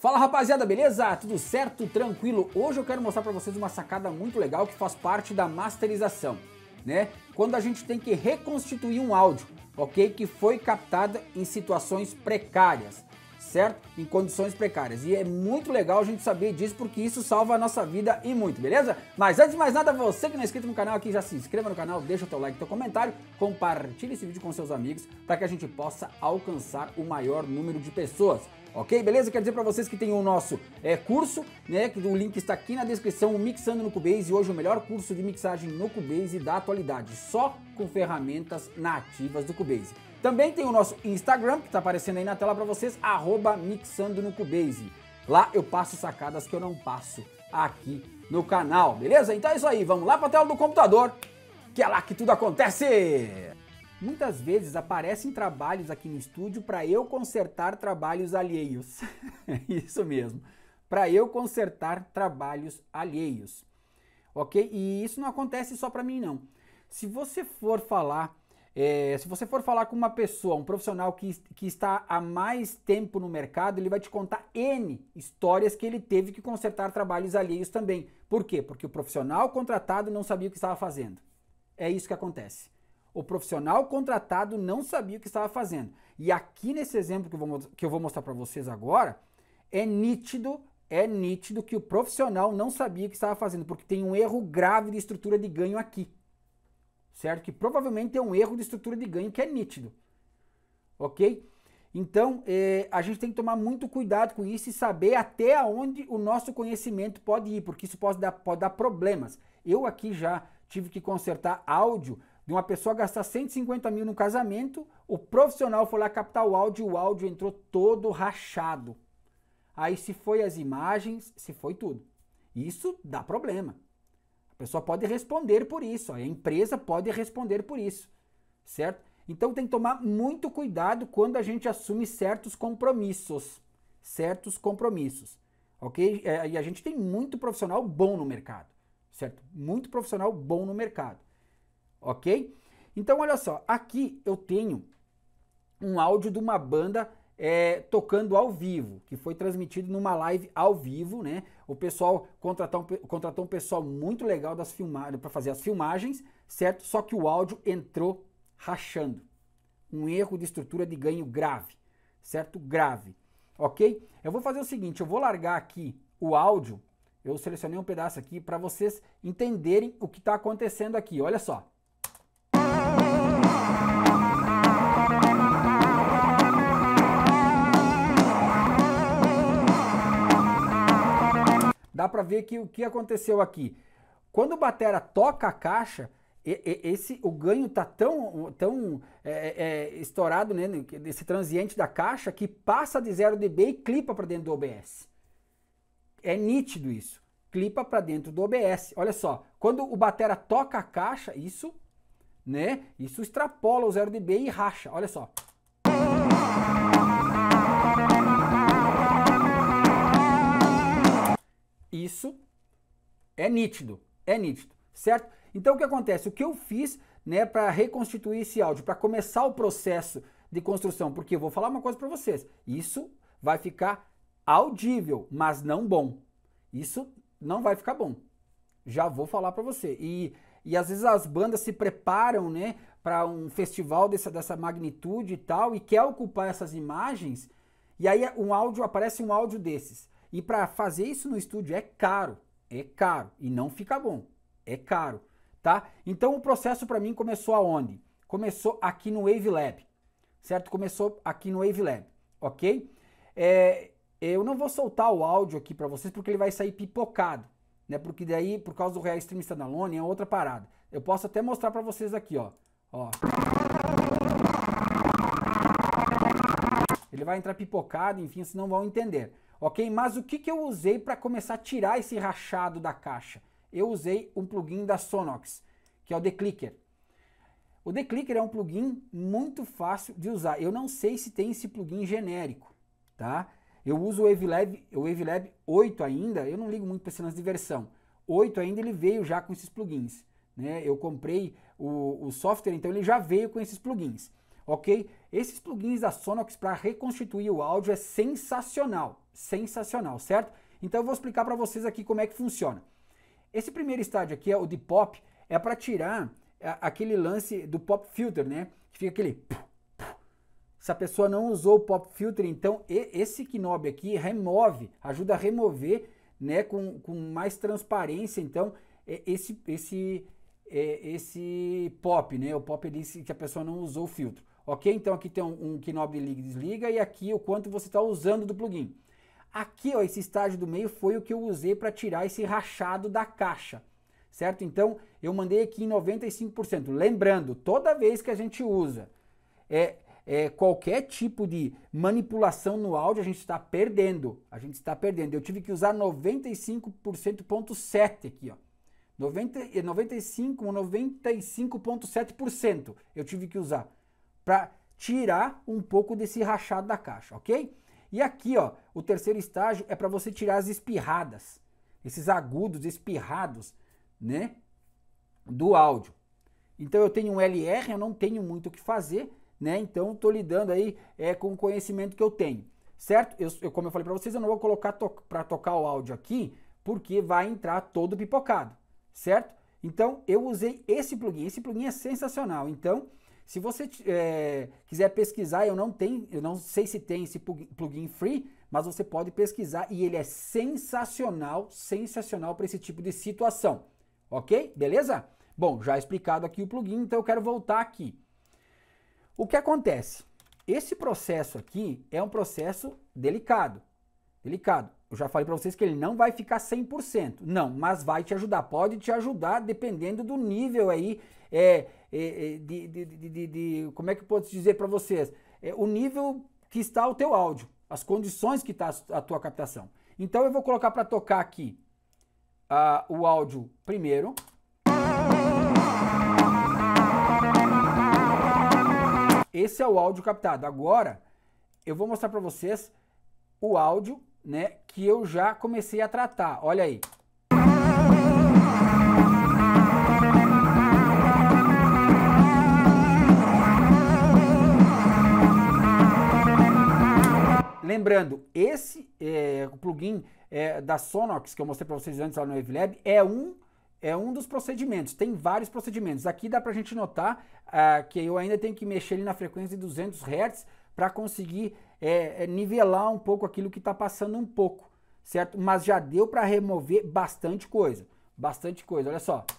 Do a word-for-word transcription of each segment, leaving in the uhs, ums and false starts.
Fala rapaziada, beleza? Tudo certo? Tranquilo? Hoje eu quero mostrar para vocês uma sacada muito legal que faz parte da masterização, né? Quando a gente tem que reconstituir um áudio, ok? Que foi captado em situações precárias, certo? Em condições precárias. E é muito legal a gente saber disso porque isso salva a nossa vida e muito, beleza? Mas antes de mais nada, você que não é inscrito no canal aqui, já se inscreva no canal, deixa o teu like, teu comentário, compartilhe esse vídeo com seus amigos para que a gente possa alcançar o maior número de pessoas. Ok, beleza? Quero dizer para vocês que tem o nosso é, curso, né? Que o link está aqui na descrição, o Mixando no Cubase. E hoje o melhor curso de mixagem no Cubase da atualidade, só com ferramentas nativas do Cubase. Também tem o nosso Instagram, que está aparecendo aí na tela para vocês, arroba Mixando no Cubase. Lá eu passo sacadas que eu não passo aqui no canal, beleza? Então é isso aí, vamos lá para a tela do computador, que é lá que tudo acontece! Muitas vezes aparecem trabalhos aqui no estúdio para eu consertar trabalhos alheios. Isso mesmo, para eu consertar trabalhos alheios, ok? E isso não acontece só para mim não. Se você for falar, é, se você for falar com uma pessoa, um profissional que, que está há mais tempo no mercado, ele vai te contar N histórias que ele teve que consertar trabalhos alheios também. Por quê? Porque o profissional contratado não sabia o que estava fazendo. É isso que acontece. O profissional contratado não sabia o que estava fazendo. E aqui nesse exemplo que eu vou, que eu vou mostrar para vocês agora, é nítido, é nítido que o profissional não sabia o que estava fazendo, porque tem um erro grave de estrutura de ganho aqui. Certo? Que provavelmente é um erro de estrutura de ganho que é nítido. Ok? Então, é, a gente tem que tomar muito cuidado com isso e saber até onde o nosso conhecimento pode ir, porque isso pode dar, pode dar problemas. Eu aqui já tive que consertar áudio de uma pessoa gastar cento e cinquenta mil no casamento, o profissional foi lá captar o áudio e o áudio entrou todo rachado. Aí se foi as imagens, se foi tudo. Isso dá problema. A pessoa pode responder por isso, a empresa pode responder por isso, certo? Então tem que tomar muito cuidado quando a gente assume certos compromissos, certos compromissos, ok? E a gente tem muito profissional bom no mercado, certo? Muito profissional bom no mercado. Ok? Então, olha só, aqui eu tenho um áudio de uma banda é, tocando ao vivo, que foi transmitido numa live ao vivo, né? O pessoal contratou um, contratou um pessoal muito legal das filmagens para fazer as filmagens, certo? Só que o áudio entrou rachando. Um erro de estrutura de ganho grave, certo? Grave, ok? Eu vou fazer o seguinte, eu vou largar aqui o áudio, eu selecionei um pedaço aqui para vocês entenderem o que está acontecendo aqui, olha só. Dá para ver que o que aconteceu aqui. Quando o batera toca a caixa, esse, o ganho tá tão, tão é, é, estourado, né, nesse transiente da caixa, que passa de zero decibéis e clipa para dentro do O B S. É nítido isso. Clipa para dentro do O B S. Olha só, quando o batera toca a caixa, isso, né, isso extrapola o zero decibéis e racha. Olha só. Isso é nítido, é nítido, certo? Então o que acontece? O que eu fiz, né, para reconstituir esse áudio, para começar o processo de construção, porque eu vou falar uma coisa para vocês, isso vai ficar audível, mas não bom. Isso não vai ficar bom. Já vou falar para você. E, e às vezes as bandas se preparam, né, para um festival dessa, dessa magnitude e tal, e quer ocupar essas imagens, e aí um áudio, aparece um áudio desses. E para fazer isso no estúdio é caro, é caro e não fica bom, é caro, tá? Então o processo para mim começou aonde? Começou aqui no Wavelab, certo? Começou aqui no Wavelab, ok? É, eu não vou soltar o áudio aqui para vocês porque ele vai sair pipocado, né? Porque daí, por causa do Real Stream Standalone, é outra parada. Eu posso até mostrar para vocês aqui, ó, ó. Ele vai entrar pipocado, enfim, vocês não vão entender. Ok? Mas o que, que eu usei para começar a tirar esse rachado da caixa? Eu usei um plugin da Sonox, que é o Declicker. O Declicker é um plugin muito fácil de usar. Eu não sei se tem esse plugin genérico, tá? Eu uso o Wavelab, o Wavelab oito ainda, eu não ligo muito para esse lance de versão. oito ainda ele veio já com esses plugins, né? Eu comprei o, o software, então ele já veio com esses plugins. ok? Esses plugins da Sonox para reconstituir o áudio é sensacional, sensacional, certo? Então eu vou explicar para vocês aqui como é que funciona. Esse primeiro estágio aqui, é o de pop, é para tirar aquele lance do pop filter, né? Que fica aquele... Se a pessoa não usou o pop filter, então esse knob aqui remove, ajuda a remover, né, com, com mais transparência, então, esse, esse, esse pop, né? O pop ele disse que a pessoa não usou o filtro, ok? Então aqui tem um, um knob de liga e desliga e aqui o quanto você está usando do plugin. Aqui, ó, esse estágio do meio foi o que eu usei para tirar esse rachado da caixa, certo? Então, eu mandei aqui em noventa e cinco por cento. Lembrando, toda vez que a gente usa é, é, qualquer tipo de manipulação no áudio, a gente está perdendo. A gente está perdendo. Eu tive que usar noventa e cinco por cento ponto sete aqui, ó. noventa, noventa e cinco, noventa e cinco ponto sete por cento eu tive que usar para tirar um pouco desse rachado da caixa, ok? E aqui, ó, o terceiro estágio é para você tirar as espirradas, esses agudos espirrados, né, do áudio. Então eu tenho um L R, eu não tenho muito o que fazer, né? Então estou lidando aí é, com o conhecimento que eu tenho, certo? Eu, eu como eu falei para vocês, eu não vou colocar to para tocar o áudio aqui, porque vai entrar todo pipocado, certo? Então eu usei esse plugin, esse plugin é sensacional. Então, se você é, quiser pesquisar, eu não tenho, eu não sei se tem esse plugin free, mas você pode pesquisar e ele é sensacional, sensacional para esse tipo de situação, ok? Beleza? Bom, já explicado aqui o plugin, então eu quero voltar aqui. O que acontece? Esse processo aqui é um processo delicado, delicado. Eu já falei para vocês que ele não vai ficar cem por cento, não, mas vai te ajudar, pode te ajudar dependendo do nível aí, é, é, de, de, de, de, de, como é que eu posso dizer para vocês? É, o nível que está o teu áudio, as condições que está a tua captação. Então eu vou colocar para tocar aqui uh, o áudio primeiro. Esse é o áudio captado. Agora eu vou mostrar para vocês o áudio, né, que eu já comecei a tratar. Olha aí. Lembrando, esse é, plugin é, da Sonox, que eu mostrei para vocês antes lá no Wavelab, é um, é um dos procedimentos. Tem vários procedimentos. Aqui dá para a gente notar uh, que eu ainda tenho que mexer ali na frequência de duzentos hertz para conseguir é, nivelar um pouco aquilo que está passando um pouco, certo? Mas já deu para remover bastante coisa. Bastante coisa, olha só.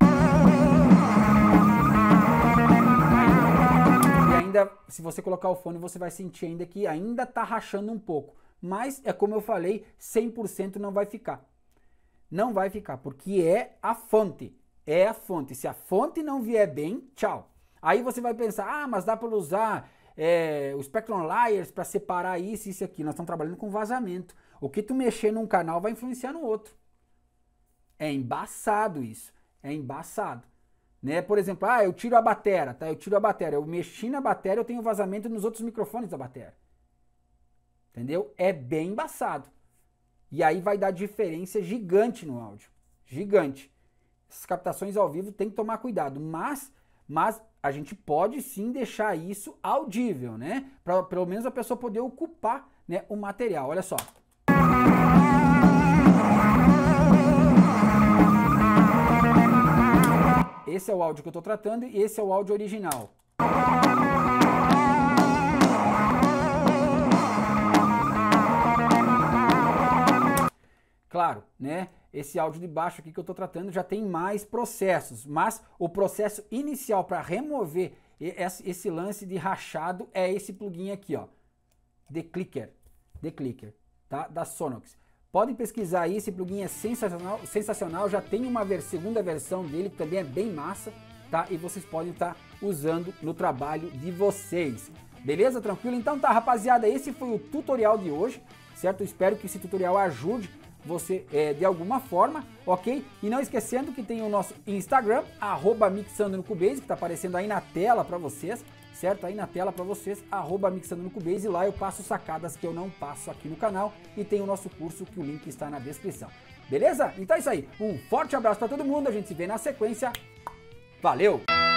Ainda, se você colocar o fone, você vai sentir ainda que ainda tá rachando um pouco. Mas, é como eu falei, cem por cento não vai ficar. Não vai ficar, porque é a fonte. É a fonte. Se a fonte não vier bem, tchau. Aí você vai pensar, ah, mas dá para usar é, o Spectrum Layers para separar isso e isso aqui. Nós estamos trabalhando com vazamento. O que tu mexer num canal vai influenciar no outro. É embaçado isso. É embaçado. Né? Por exemplo, ah, eu tiro a bateria, tá? Eu tiro a bateria, eu mexi na bateria, eu tenho vazamento nos outros microfones da bateria. Entendeu? É bem embaçado. E aí vai dar diferença gigante no áudio. Gigante. Essas captações ao vivo tem que tomar cuidado, mas, mas a gente pode sim deixar isso audível, né? Para pelo menos a pessoa poder ocupar, né, o material. Olha só. Esse é o áudio que eu estou tratando e esse é o áudio original. Claro, né? Esse áudio de baixo aqui que eu estou tratando já tem mais processos, mas o processo inicial para remover esse lance de rachado é esse plugin aqui, ó, The Clicker, The Clicker, tá? Da Sonox. Podem pesquisar aí, esse plugin é sensacional, sensacional, já tem uma vers segunda versão dele que também é bem massa, tá? E vocês podem estar tá usando no trabalho de vocês. Beleza? Tranquilo? Então tá, rapaziada, esse foi o tutorial de hoje, certo? Eu espero que esse tutorial ajude você é, de alguma forma, ok? E não esquecendo que tem o nosso Instagram, arroba Mixando no Cubase, que tá aparecendo aí na tela para vocês, certo? Aí na tela para vocês, arroba Mixando no Cubase, e lá eu passo sacadas que eu não passo aqui no canal, e tem o nosso curso que o link está na descrição. Beleza? Então é isso aí. Um forte abraço para todo mundo, a gente se vê na sequência. Valeu!